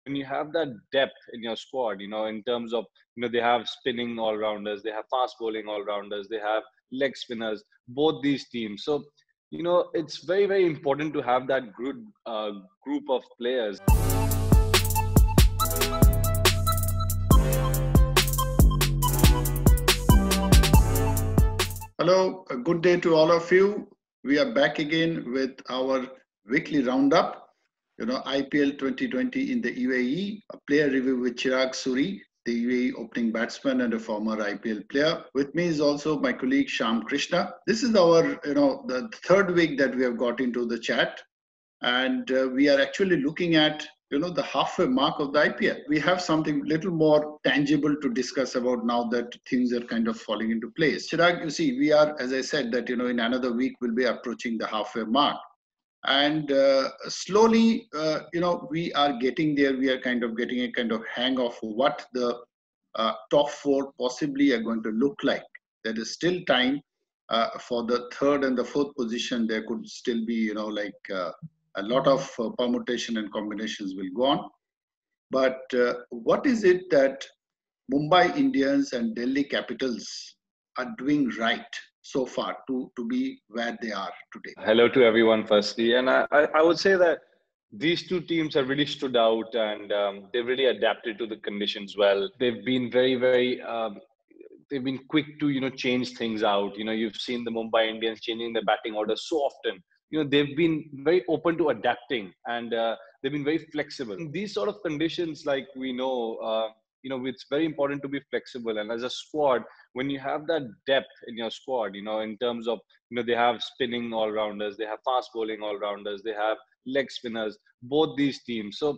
you have that depth in your squad, in terms of, they have spinning all-rounders, they have fast bowling all-rounders, they have leg spinners, both these teams. So, it's very, very important to have that good group of players. Hello, a good day to all of you. We are back again with our weekly roundup. IPL 2020 in the UAE, a player review with Chirag Suri, the UAE opening batsman and a former IPL player. With me is also my colleague Shyam Krishna. This is our, the third week that we have got into the chat, and we are actually looking at the halfway mark of the IPL. We have something little more tangible to discuss about now that things are kind of falling into place. Chirag, you see, we are, as I said, that in another week we'll be approaching the halfway mark, and slowly, we are getting there. We are kind of getting a kind of hang of what the top four possibly are going to look like. There is still time for the third and the fourth position. There could still be, a lot of permutation and combinations will go on. But what is it that Mumbai Indians and Delhi Capitals are doing right so far to be where they are today? Hello to everyone, firstly. And I would say that these two teams have really stood out, and they've really adapted to the conditions well. They've been very, very... they've been quick to, change things out. You've seen the Mumbai Indians changing their batting order so often. They've been very open to adapting, and they've been very flexible. In these sort of conditions, like we know, it's very important to be flexible. And as a squad, when you have that depth in your squad, in terms of, they have spinning all-rounders, they have fast bowling all-rounders, they have leg spinners, both these teams. So,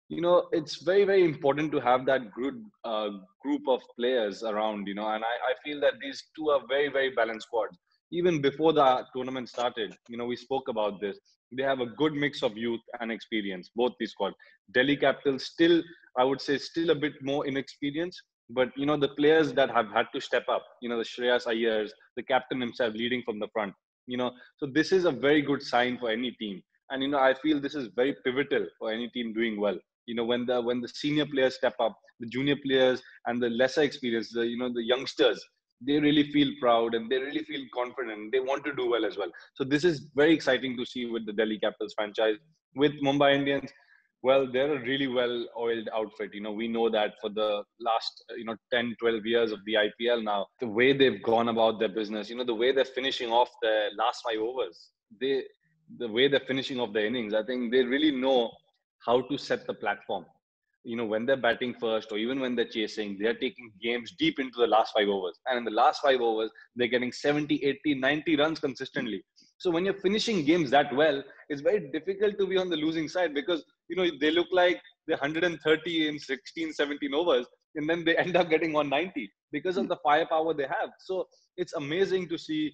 it's very, very important to have that good group of players around, and I feel that these two are very, very balanced squads. Even before the tournament started, we spoke about this. They have a good mix of youth and experience, both these squads. Delhi Capitals still, I would say, still a bit more inexperienced, but, the players that have had to step up, the Shreyas Iyers, the captain himself leading from the front, so this is a very good sign for any team. And, I feel this is very pivotal for any team doing well. When the senior players step up, the junior players and the lesser experienced, the youngsters, they really feel proud and they really feel confident. They want to do well as well. So this is very exciting to see with the Delhi Capitals franchise. With Mumbai Indians, well, they're a really well-oiled outfit. We know that for the last, 10, 12 years of the IPL now, the way they've gone about their business, the way they're finishing off their last 5 overs, the way they're finishing off their innings, I think they really know how to set the platform. When they're batting first or even when they're chasing, they're taking games deep into the last 5 overs. And in the last 5 overs, they're getting 70, 80, 90 runs consistently. So when you're finishing games that well, it's very difficult to be on the losing side because, they look like they're 130 in 16, 17 overs. And then they end up getting 190 because of the firepower they have. So it's amazing to see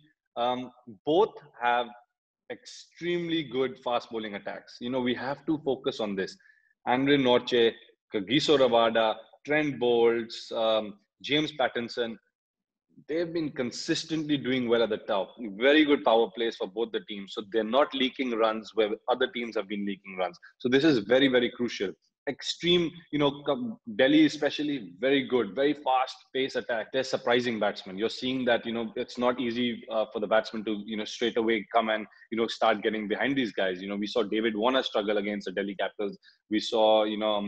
both have extremely good fast bowling attacks. We have to focus on this. Andre Nortje, Kagiso Rabada, Trent Bolt, James Pattinson, they've been consistently doing well at the top. Very good power plays for both the teams. So they're not leaking runs where other teams have been leaking runs. So this is very, very crucial. Extreme, Delhi especially, very good, very fast pace attack. They're surprising batsmen. You're seeing that, it's not easy for the batsman to, straight away come and, start getting behind these guys. We saw David Warner struggle against the Delhi Capitals. We saw,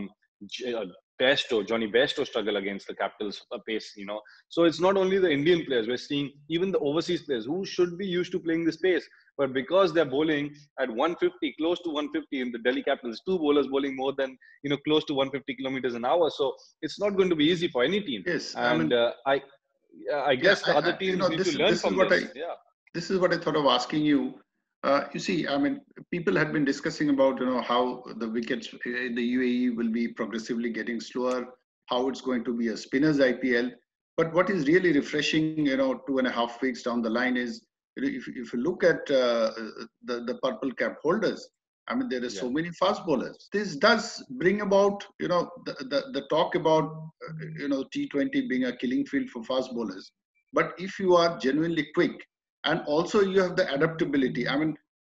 Johnny Bairstow struggle against the Capitals pace, So it's not only the Indian players, we're seeing even the overseas players who should be used to playing this pace. But because they're bowling at 150, close to 150 in the Delhi Capitals, 2 bowlers bowling more than, close to 150 kilometers an hour. So it's not going to be easy for any team. Yes. And I guess the other teams need to learn from this. This is what I thought of asking you. You see, people had been discussing about, how the wickets in the UAE will be progressively getting slower, how it's going to be a spinners IPL. But what is really refreshing, 2.5 weeks down the line is, if you look at the purple cap holders, there are so many fast bowlers. This does bring about, the talk about, T20 being a killing field for fast bowlers. But if you are genuinely quick, and also you have the adaptability.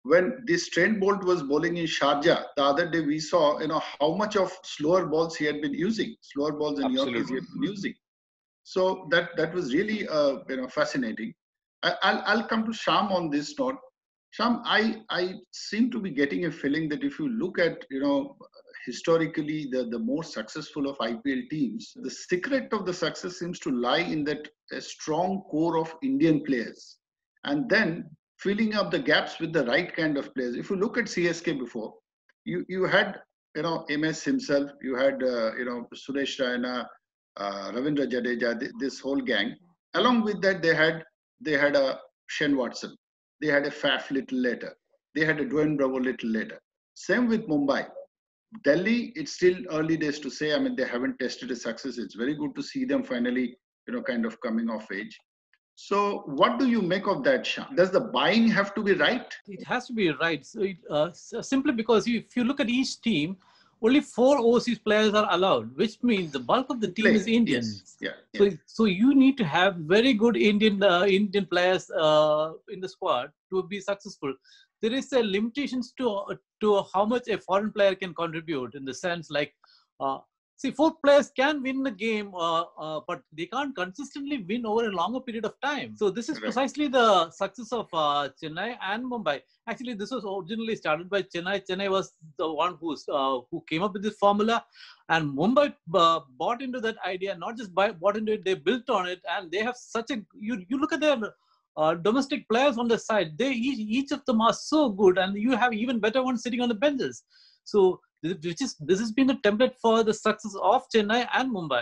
when this Trent Bolt was bowling in Sharjah, the other day we saw, how much of slower balls he had been using, slower balls and Yorkers he had been using. So that was really, fascinating. I'll come to Sham on this note. Sham, I seem to be getting a feeling that if you look at, historically the more successful of IPL teams, the secret of the success seems to lie in that a strong core of Indian players, and then filling up the gaps with the right kind of players. If you look at CSK before, you had MS himself, you had Suresh Raina, Ravindra Jadeja, this whole gang. Along with that, they had a Shane Watson, they had a Faf little later, they had a Dwayne Bravo little later. Same with Mumbai. Delhi, it's still early days to say. I mean, they haven't tested a success. It's very good to see them finally, kind of coming of age. So, what do you make of that, Sham? Does the buying have to be right? It has to be right. Simply because if you look at each team, only 4 overseas players are allowed, which means the bulk of the team is Indians. Yes. Yeah. So you need to have very good Indian players in the squad to be successful. There is a limitations to how much a foreign player can contribute, in the sense like, 4 players can win the game, but they can't consistently win over a longer period of time. So this is precisely the success of Chennai and Mumbai. Actually, this was originally started by Chennai. Chennai was the one who came up with this formula, and Mumbai bought into that idea. Not just bought into it, they built on it, and they have such a. You look at their domestic players on the side. They each of them are so good, and you have even better ones sitting on the benches. So this has been the template for the success of Chennai and Mumbai.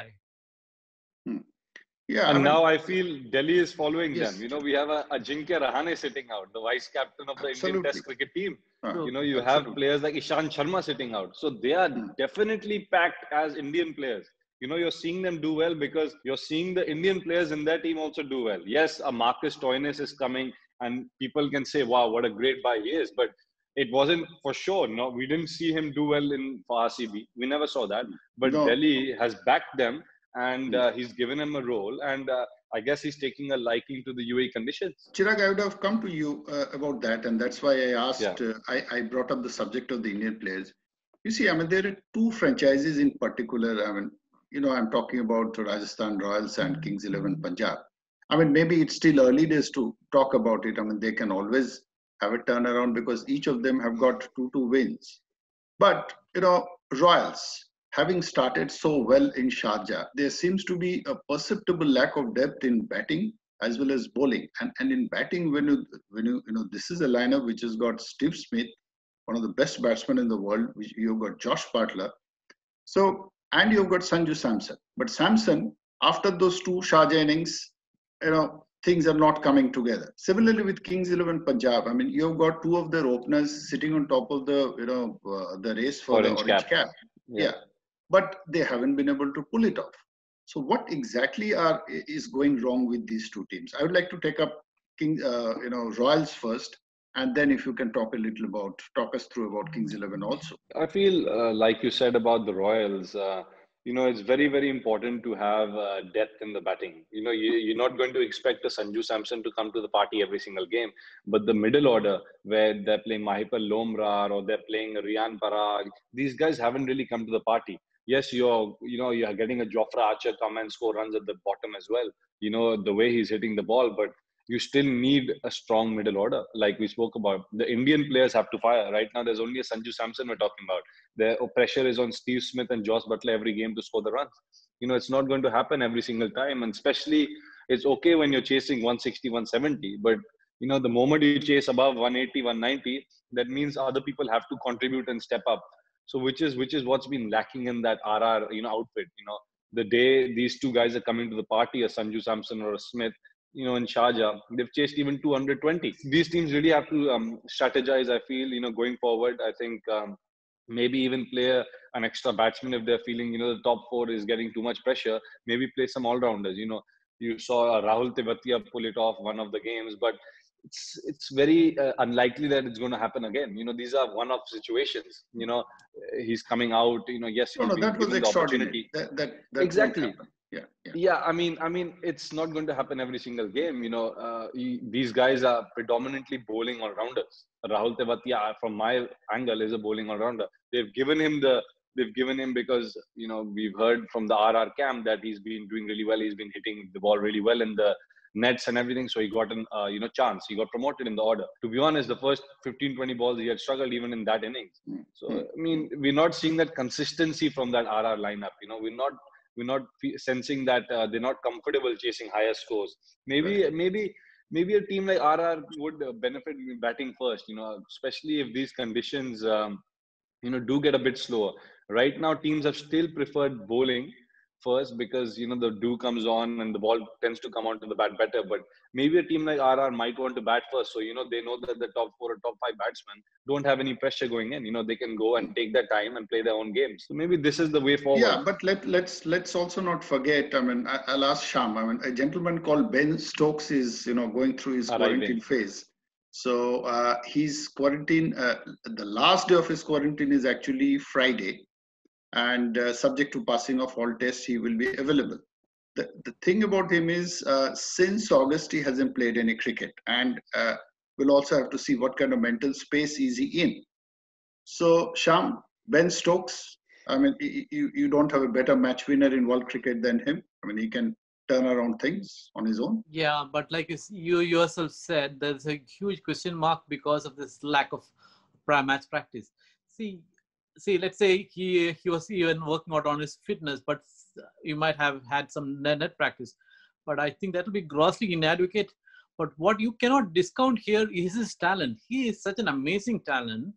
Yeah, and now I feel Delhi is following them. We have Ajinkya Rahane sitting out, the vice captain of the Indian Test cricket team. You have players like Ishant Sharma sitting out. So they are definitely packed as Indian players. You're seeing them do well because you're seeing the Indian players in their team also do well. Yes, a Marcus Stoinis is coming, and people can say, wow, what a great buy he is. But it wasn't for sure. No, we didn't see him do well for RCB. We never saw that. But Delhi has backed them, and he's given him a role. And I guess he's taking a liking to the UAE conditions. Chirag, I would have come to you about that. And that's why I asked, I brought up the subject of the Indian players. You see, there are 2 franchises in particular. I'm talking about Rajasthan Royals and Kings 11 Punjab. Maybe it's still early days to talk about it. They can always have a turnaround because each of them have got 2 wins. But, Royals, having started so well in Sharjah, there seems to be a perceptible lack of depth in batting as well as bowling. And in batting, when you this is a lineup which has got Steve Smith, one of the best batsmen in the world, which you've got Josh Butler. So, and you've got Sanju Samson. But Samson, after those 2 Sharjah innings, things are not coming together. Similarly with Kings 11 Punjab, you've got 2 of their openers sitting on top of the, the race for the orange cap. Yeah. But they haven't been able to pull it off. So what exactly is going wrong with these 2 teams? I would like to take up Royals first. And then if you can talk us through about Kings 11 also. I feel like you said about the Royals, it's very, very important to have depth in the batting. You're not going to expect a Sanju Samson to come to the party every single game, but the middle order where they're playing Mahipal Lomrar or they're playing Riyan Parag, these guys haven't really come to the party. Yes, you're getting a Jofra Archer come and score runs at the bottom as well. The way he's hitting the ball, but you still need a strong middle order. Like we spoke about, the Indian players have to fire. Right now, there's only a Sanju Samson we're talking about. The pressure is on Steve Smith and Josh Butler every game to score the runs. It's not going to happen every single time. And especially, it's okay when you're chasing 160, 170. But, the moment you chase above 180, 190, that means other people have to contribute and step up. So which is what's been lacking in that RR, outfit. The day these 2 guys are coming to the party, a Sanju Samson or a Smith, in Sharjah, they've chased even 220. These teams really have to strategize, I feel, going forward. I think maybe even play an extra batsman if they're feeling, the top 4 is getting too much pressure. Maybe play some all-rounders. You saw Rahul Tewatia pull it off one of the games, but it's very unlikely that it's going to happen again. These are one-off situations. He's coming out, yes. No, that was extraordinary. That exactly. Yeah. Yeah, I mean, it's not going to happen every single game. These guys are predominantly bowling all-rounders. Rahul Tewatia, from my angle, is a bowling all-rounder. They've given him because we've heard from the RR camp that he's been doing really well. He's been hitting the ball really well in the nets and everything. So he got an chance. He got promoted in the order. To be honest, the first 15-20 balls he had struggled even in that innings. So I mean, we're not seeing that consistency from that RR lineup. We're not sensing that they're not comfortable chasing higher scores. Maybe a team like RR would benefit batting first. Especially if these conditions do get a bit slower. Right now, teams have still preferred bowling first because the dew comes on and the ball tends to come onto the bat better. But maybe a team like RR might want to bat first, so they know that the top 4 or top 5 batsmen don't have any pressure going in. They can go and take their time and play their own games. So maybe this is the way forward. Yeah, but let's also not forget. I mean, I'll ask Sham. I mean, a gentleman called Ben Stokes is going through his quarantine phase. So his quarantine, the last day of his quarantine is actually Friday, and subject to passing of all tests, he will be available. The thing about him is since August he hasn't played any cricket, and we'll also have to see what kind of mental space is he in. So Sham, Ben Stokes, I mean, you don't have a better match winner in world cricket than him. I mean, he can turn around things on his own. Yeah, but like you yourself said, there's a huge question mark because of this lack of match practice. See, let's say he was even working out on his fitness, but you might have had some net practice. But I think that will be grossly inadequate. But what you cannot discount here is his talent. He is such an amazing talent.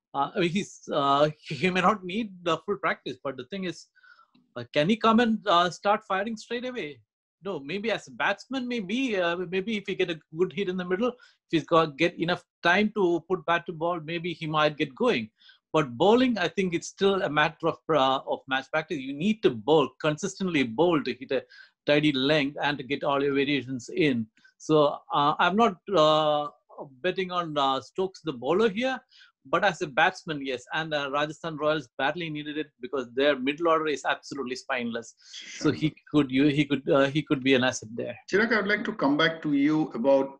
He may not need the full practice, but the thing is, can he come and start firing straight away? No, maybe as a batsman, maybe if he get a good hit in the middle, if he's got get enough time to put bat to ball, maybe he might get going. But bowling, I think it's still a matter of match practice. You need to consistently bowl to hit a tidy length and to get all your variations in. So I'm not betting on Stokes, the bowler here. But as a batsman, yes, and Rajasthan Royals badly needed it because their middle order is absolutely spineless. So he could be an asset there. Chirag, I would like to come back to you about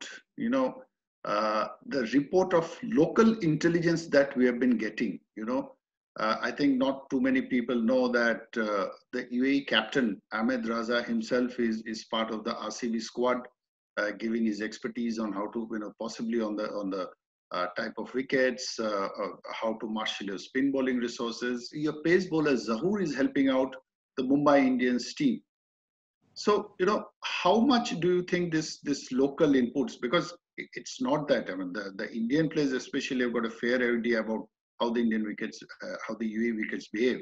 the report of local intelligence that we have been getting. I think not too many people know that the UAE captain Ahmed Raza himself is part of the RCB squad, giving his expertise on how to possibly on the type of wickets, how to marshal your spin bowling resources. Your pace bowler Zahoor is helping out the Mumbai Indians team. So, how much do you think this local inputs, because it's not that, I mean, the Indian players especially have got a fair idea about how the Indian wickets, how the UAE wickets behave.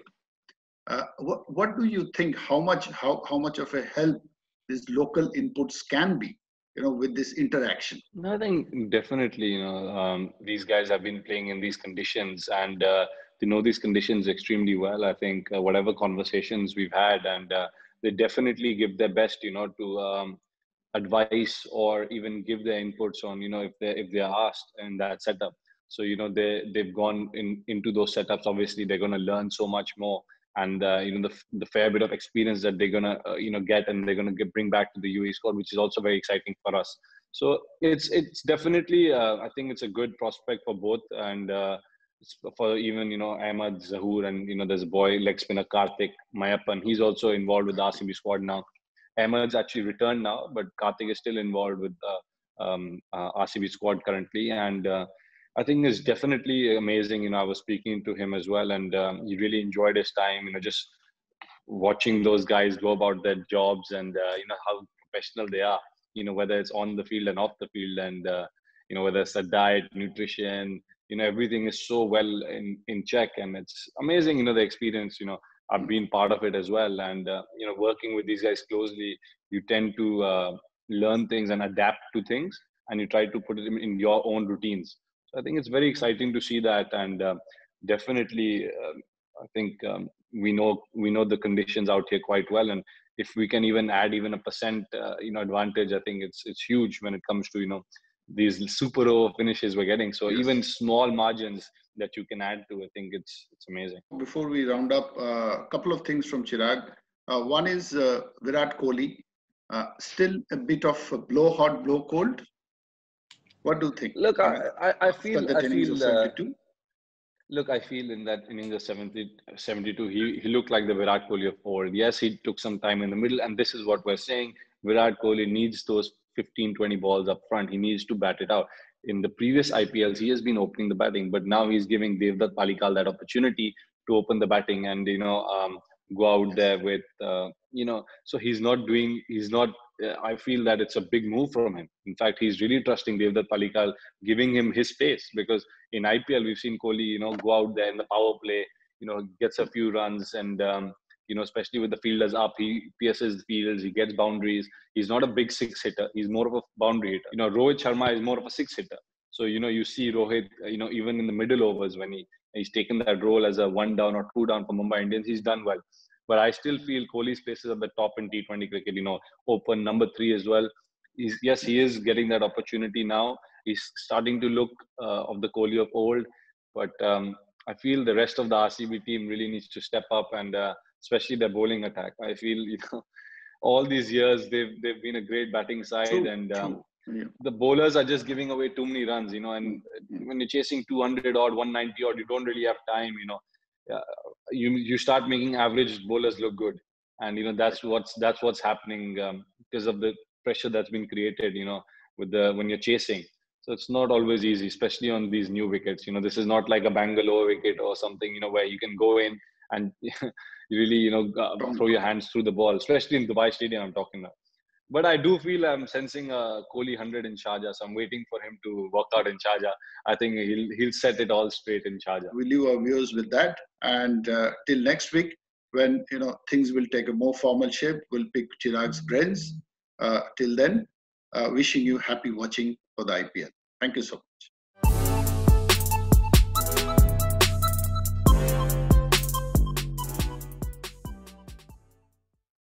What do you think, how much of a help these local inputs can be? With this interaction? I think definitely, these guys have been playing in these conditions and they know these conditions extremely well. I think whatever conversations we've had, and they definitely give their best, to advise or even give their inputs on, if they're asked in that setup. So, they've gone into those setups. Obviously, they're going to learn so much more. And the fair bit of experience that they're gonna get, and they're gonna bring back to the UAE squad, which is also very exciting for us. So it's definitely I think it's a good prospect for both, and for even Ahmed, Zahoor, and there's a boy leg spinner Karthik Mayappan. He's also involved with the RCB squad now. Ahmed's actually returned now, but Karthik is still involved with the RCB squad currently, and I think it's definitely amazing. I was speaking to him as well, and he really enjoyed his time. Just watching those guys go about their jobs, and how professional they are. Whether it's on the field and off the field, and whether it's a diet, nutrition. Everything is so well in check, and it's amazing. The experience. I've been part of it as well, and working with these guys closely, you tend to learn things and adapt to things, and you try to put it in your own routines. I think it's very exciting to see that, and definitely, I think we know the conditions out here quite well, and if we can even add even a percent, advantage, I think it's huge when it comes to these super over finishes we're getting. So yes, even small margins that you can add to, I think it's amazing. Before we round up, a couple of things from Chirag. One is Virat Kohli, still a bit of a blow hot, blow cold. What do you think? Look, I After feel, that innings of 72. look, I feel in that innings of 72, he looked like the Virat Kohli of old. Yes, he took some time in the middle, and this is what we're saying. Virat Kohli needs those 15, 20 balls up front. He needs to bat it out. In the previous IPLs, he has been opening the batting, but now he's giving Devdutt Palikkal that opportunity to open the batting and, go out there with, so he's not, I feel that it's a big move from him. In fact, he's really trusting Devdutt Palikkal, giving him his space, because in IPL, we've seen Kohli, go out there in the power play, gets a few runs, and, especially with the fielders up, he pierces the fields, he gets boundaries. He's not a big six hitter. He's more of a boundary hitter. Rohit Sharma is more of a six hitter. So, you see Rohit, even in the middle overs when he's taken that role as a 1 down or 2 down for Mumbai Indians, he's done well. But I still feel Kohli's places at the top in T20 cricket, open number 3 as well. He is getting that opportunity now. He's starting to look of the Kohli of old. But I feel the rest of the RCB team really needs to step up, and especially their bowling attack. I feel, all these years they've been a great batting side, and the bowlers are just giving away too many runs, and when you're chasing 200 odd, 190 odd, you don't really have time, you start making average bowlers look good, and that's what's happening because of the pressure that's been created, when you're chasing. So it's not always easy, especially on these new wickets. This is not like a Bangalore wicket or something, where you can go in and really, throw your hands through the ball, especially in Dubai Stadium I'm talking about. But I do feel I'm sensing a Kohli 100 in Sharjah, so I'm waiting for him to work out in Sharjah. I think he'll set it all straight in Sharjah. We'll leave our viewers with that, and till next week, when things will take a more formal shape, we'll pick Chirag's brains. Till then, wishing you happy watching for the IPL. Thank you so much.